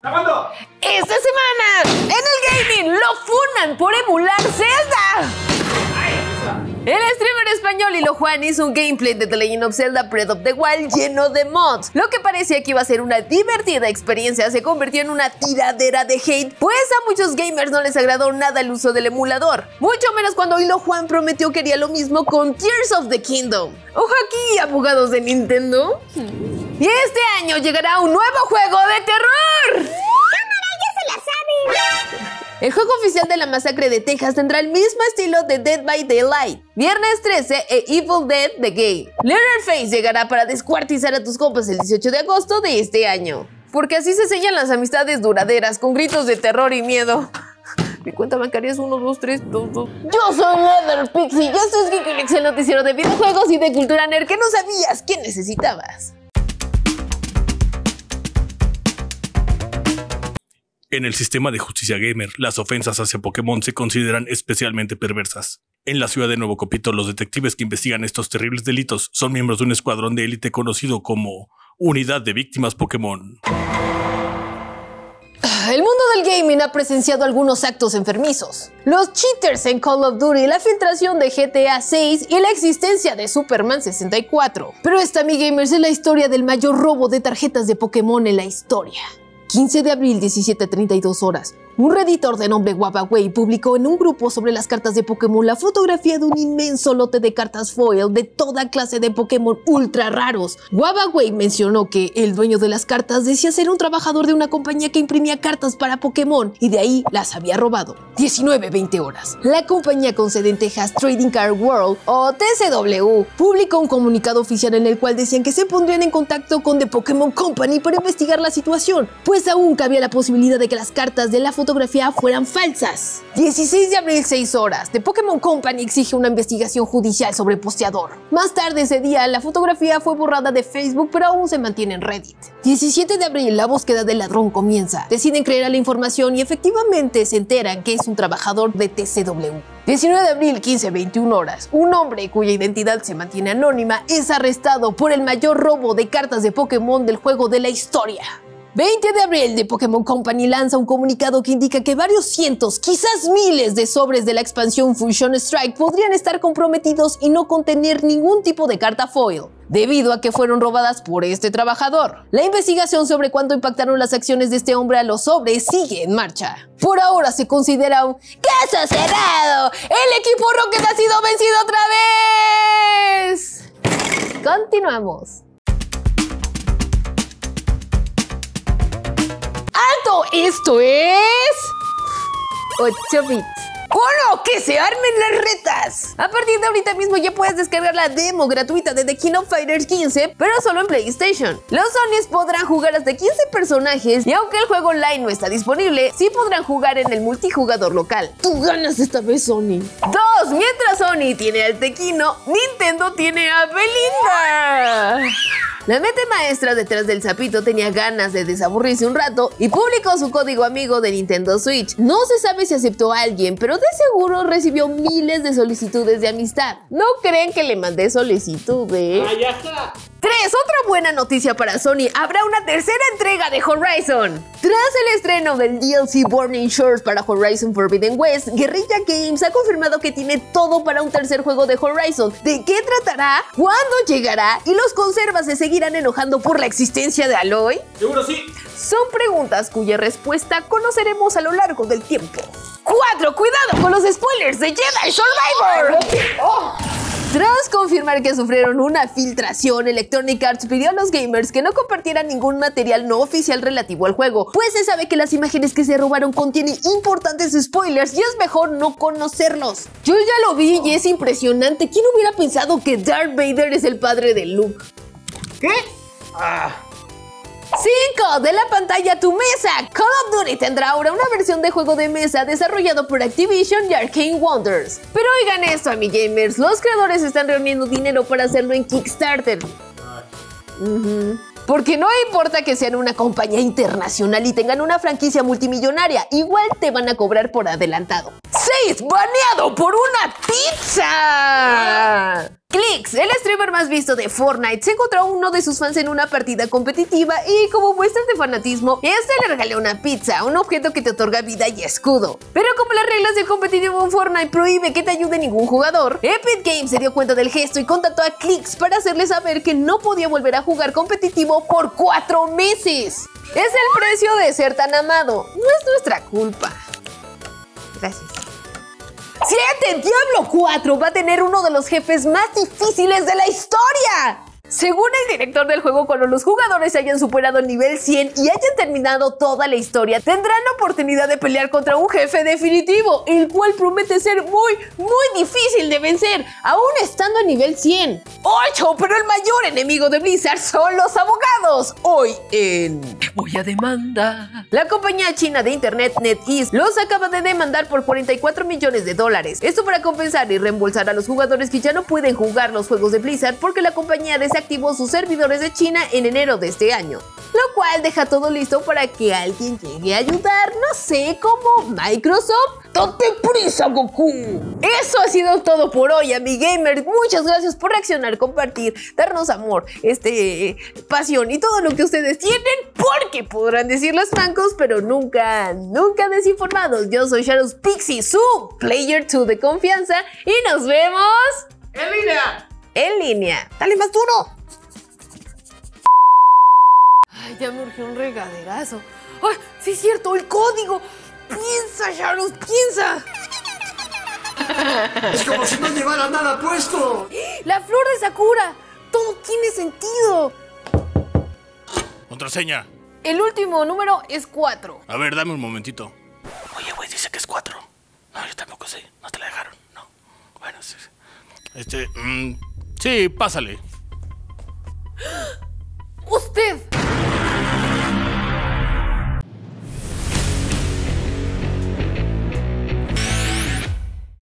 ¡Grabando! Esta semana, en el gaming, lo funan por emular Zelda. El streamer español Hilo Juan hizo un gameplay de The Legend of Zelda Breath of the Wild lleno de mods. Lo que parecía que iba a ser una divertida experiencia se convirtió en una tiradera de hate, pues a muchos gamers no les agradó nada el uso del emulador. Mucho menos cuando Hilo Juan prometió que haría lo mismo con Tears of the Kingdom. Ojo aquí, abogados de Nintendo. Y este año llegará un nuevo juego de terror. ¡Cámara, ya se la sabe! El juego oficial de la masacre de Texas tendrá el mismo estilo de Dead by Daylight, Viernes 13 e Evil Dead The Game. Leatherface llegará para descuartizar a tus compas el 18 de agosto de este año. Porque así se sellan las amistades duraderas, con gritos de terror y miedo. Mi cuenta bancaria es 1, 2, 3, 2, 2. Yo soy Leather Pixie, yo soy Geek, el noticiero de videojuegos y de cultura nerd que no sabías que necesitabas. En el sistema de justicia gamer, las ofensas hacia Pokémon se consideran especialmente perversas. En la ciudad de Nuevo Copito, los detectives que investigan estos terribles delitos son miembros de un escuadrón de élite conocido como Unidad de Víctimas Pokémon. El mundo del gaming ha presenciado algunos actos enfermizos. Los cheaters en Call of Duty, la filtración de GTA 6 y la existencia de Superman 64. Pero esta, mi gamers, es la historia del mayor robo de tarjetas de Pokémon en la historia. 15 de abril, 17:32 horas. Un redditor de nombre Wabaway publicó en un grupo sobre las cartas de Pokémon la fotografía de un inmenso lote de cartas foil de toda clase de Pokémon ultra raros. Wabaway mencionó que el dueño de las cartas decía ser un trabajador de una compañía que imprimía cartas para Pokémon y de ahí las había robado. 19:20 horas. La compañía con sede en Texas, Trading Card World o TCW, publicó un comunicado oficial en el cual decían que se pondrían en contacto con The Pokémon Company para investigar la situación, pues aún cabía la posibilidad de que las cartas de la fotografía fueran falsas. 16 de abril, 6 horas. The Pokémon Company exige una investigación judicial sobre el posteador. Más tarde ese día, la fotografía fue borrada de Facebook, pero aún se mantiene en Reddit. 17 de abril, la búsqueda del ladrón comienza. Deciden creer a la información y efectivamente se enteran que es un trabajador de TCW. 19 de abril, 15:21 horas. Un hombre cuya identidad se mantiene anónima es arrestado por el mayor robo de cartas de Pokémon del juego de la historia. 20 de abril, The Pokémon Company lanza un comunicado que indica que varios cientos, quizás miles de sobres de la expansión Fusion Strike podrían estar comprometidos y no contener ningún tipo de carta foil, debido a que fueron robadas por este trabajador. La investigación sobre cuánto impactaron las acciones de este hombre a los sobres sigue en marcha. Por ahora se considera un caso cerrado. El equipo Rocket ha sido vencido otra vez. Continuamos. ¡Alto! Esto es 8 bits. ¡Bueno! ¡Que se armen las retas! A partir de ahorita mismo ya puedes descargar la demo gratuita de The King of Fighters 15, pero solo en PlayStation. Los Sonys podrán jugar hasta 15 personajes y aunque el juego online no está disponible, sí podrán jugar en el multijugador local. ¡Tú ganas esta vez, Sony! 2. Mientras Sony tiene al Tequino, Nintendo tiene a Belinda. La mente maestra detrás del sapito tenía ganas de desaburrirse un rato y publicó su código amigo de Nintendo Switch. No se sabe si aceptó a alguien, pero de seguro recibió miles de solicitudes de amistad. ¿No creen que le mandé solicitudes? ¡Ay, ajá! 3. Otra buena noticia para Sony. Habrá una tercera entrega de Horizon. Tras el estreno del DLC Burning Shores para Horizon Forbidden West, Guerrilla Games ha confirmado que tiene todo para un tercer juego de Horizon. ¿De qué tratará? ¿Cuándo llegará? ¿Y los conservas se seguirán enojando por la existencia de Aloy? ¡Seguro sí! Son preguntas cuya respuesta conoceremos a lo largo del tiempo. 4. Cuidado con los spoilers de Jedi Survivor. Tras confirmar que sufrieron una filtración, Electronic Arts pidió a los gamers que no compartieran ningún material no oficial relativo al juego, pues se sabe que las imágenes que se robaron contienen importantes spoilers y es mejor no conocerlos. Yo ya lo vi y es impresionante. ¿Quién hubiera pensado que Darth Vader es el padre de Luke? ¿Qué? 5. De la pantalla a tu mesa. Call of Duty tendrá ahora una versión de juego de mesa desarrollado por Activision y Arcane Wonders. Pero oigan esto, a mi gamers, los creadores están reuniendo dinero para hacerlo en Kickstarter. Porque no importa que sean una compañía internacional y tengan una franquicia multimillonaria, igual te van a cobrar por adelantado. 6. Baneado por una pizza. Clix, el streamer más visto de Fortnite, se encontró a uno de sus fans en una partida competitiva y como muestra de fanatismo, este le regaló una pizza, un objeto que te otorga vida y escudo. Pero como las reglas del competitivo en Fortnite prohíbe que te ayude ningún jugador, Epic Games se dio cuenta del gesto y contactó a Clix para hacerle saber que no podía volver a jugar competitivo por 4 meses. Es el precio de ser tan amado, no es nuestra culpa. Gracias. 7. Diablo 4 va a tener uno de los jefes más difíciles de la historia. Según el director del juego, cuando los jugadores hayan superado el nivel 100 y hayan terminado toda la historia, tendrán la oportunidad de pelear contra un jefe definitivo, el cual promete ser muy difícil de vencer, aún estando a nivel 100. 8. Pero el mayor enemigo de Blizzard son los abogados. Hoy en Te voy a demandar. La compañía china de internet NetEase los acaba de demandar por $44 millones. Esto para compensar y reembolsar a los jugadores que ya no pueden jugar los juegos de Blizzard porque la compañía desactivó sus servidores de China en enero de este año, lo cual deja todo listo para que alguien llegue a ayudar, no sé, como Microsoft. ¡Date prisa, Goku! Eso ha sido todo por hoy, AmiGamer. Muchas gracias por reaccionar, compartir, darnos amor, pasión y todo lo que ustedes tienen, porque podrán decir los francos, pero nunca desinformados. Yo soy ShadowsPixie, su Player 2 de confianza, y nos vemos ¡en línea! En línea. ¡Dale más duro! Ay, ya me urgió un regaderazo. ¡Ay, sí es cierto! ¡El código! ¡Piensa, Shadows! ¡Piensa! ¡Es como si no llevara nada puesto! ¡La flor de Sakura! ¡Todo tiene sentido! Contraseña. El último número es 4. A ver, dame un momentito. Oye, güey, dice que es 4. No, yo tampoco sé. No te la dejaron, no. Bueno, sí. Sí, pásale. ¡Usted!